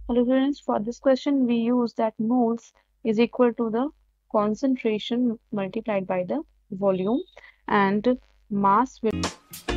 Hello friends, for this question we use that moles is equal to the concentration multiplied by the volume and mass will